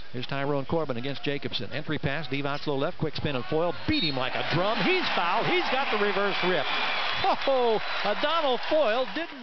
Here's Tyrone Corbin against Jacobson. Entry pass, Divac low left, quick spin, and Foyle beat him like a drum. He's fouled. He's got the reverse rip. Oh, Adonal Foyle didn't.